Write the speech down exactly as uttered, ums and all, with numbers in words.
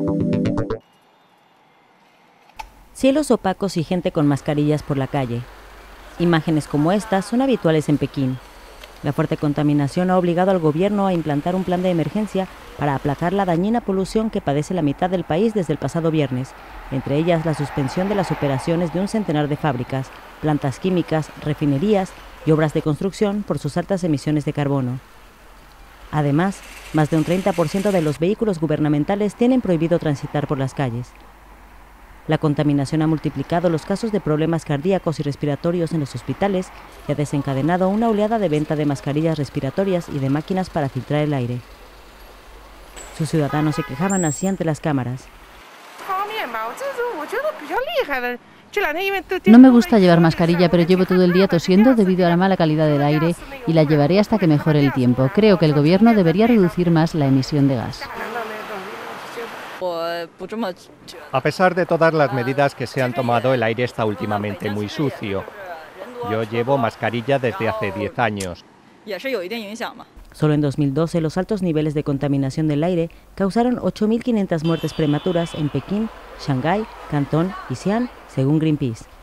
Cielos opacos y gente con mascarillas por la calle. Imágenes como estas son habituales en Pekín. La fuerte contaminación ha obligado al gobierno a implantar un plan de emergencia para aplacar la dañina polución que padece la mitad del país desde el pasado viernes, entre ellas la suspensión de las operaciones de un centenar de fábricas, plantas químicas, refinerías y obras de construcción por sus altas emisiones de carbono. Además, más de un treinta por ciento de los vehículos gubernamentales tienen prohibido transitar por las calles. La contaminación ha multiplicado los casos de problemas cardíacos y respiratorios en los hospitales y ha desencadenado una oleada de venta de mascarillas respiratorias y de máquinas para filtrar el aire. Sus ciudadanos se quejaban así ante las cámaras. No me gusta llevar mascarilla, pero llevo todo el día tosiendo debido a la mala calidad del aire y la llevaré hasta que mejore el tiempo. Creo que el gobierno debería reducir más la emisión de gas. A pesar de todas las medidas que se han tomado, el aire está últimamente muy sucio. Yo llevo mascarilla desde hace diez años. Solo en dos mil doce, los altos niveles de contaminación del aire causaron ocho mil quinientas muertes prematuras en Pekín, Shanghái, Cantón y Xi'an, según Greenpeace.